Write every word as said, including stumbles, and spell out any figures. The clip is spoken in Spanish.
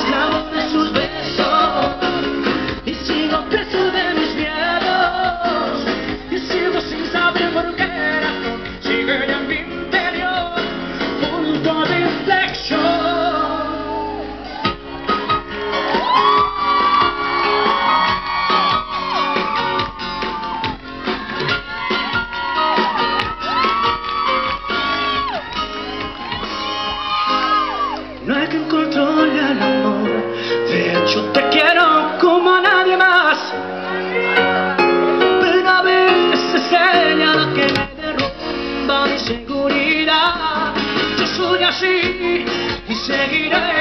esclavo de sus besos y sigo preso de mis miedos y sigo sin saber por qué razón sigue en mi interior punto de inflexión. No hay quien controle el amor, de hecho te quiero como a nadie más, pero a veces es ella la que me derrumba mi seguridad. Yo soy así y seguiré